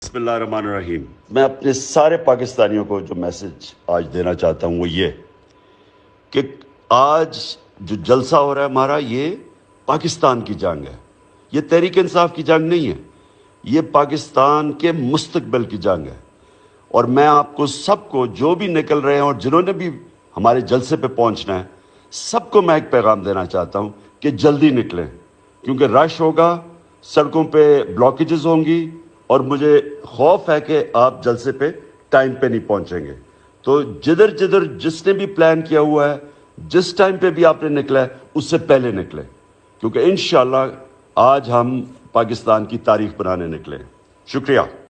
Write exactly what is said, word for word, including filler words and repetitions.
बिस्मिल्लाहिर्रहमानिर्रहीम। मैं अपने सारे पाकिस्तानियों को जो मैसेज आज देना चाहता हूँ वो ये कि आज जो जलसा हो रहा है हमारा, ये पाकिस्तान की जंग है। ये तहरीक इंसाफ की जंग नहीं है, ये पाकिस्तान के मुस्तकबिल की जंग है। और मैं आपको सबको, जो भी निकल रहे हैं और जिन्होंने भी हमारे जलसे पे पहुंचना है, सबको मैं एक पैगाम देना चाहता हूं कि जल्दी निकलें, क्योंकि रश होगा, सड़कों पे ब्लॉकेजेस होंगी और मुझे खौफ है कि आप जलसे पे टाइम पे नहीं पहुंचेंगे। तो जिधर जिधर जिसने भी प्लान किया हुआ है, जिस टाइम पे भी आपने निकला है, उससे पहले निकले, क्योंकि इंशाल्लाह आज हम पाकिस्तान की तारीख बनाने निकले। शुक्रिया।